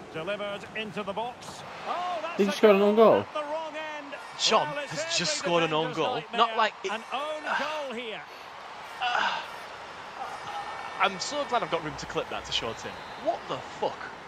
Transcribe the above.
Delivered into the box. Oh, that's Did he score an own goal? at the wrong end. John Well, it's has just every scored an own defender's goal. nightmare. Not like it, an own goal here. I'm so glad I've got room to clip that to show Tim. What the fuck?